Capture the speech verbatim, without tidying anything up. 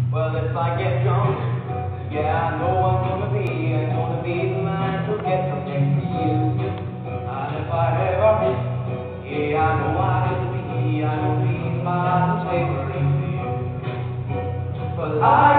Well, if I get drunk, yeah, I know I'm gonna be, I'm gonna be the man to get from next to you. And if I ever miss, yeah, I know I will be, I will be the man who's favoring to you. Well, I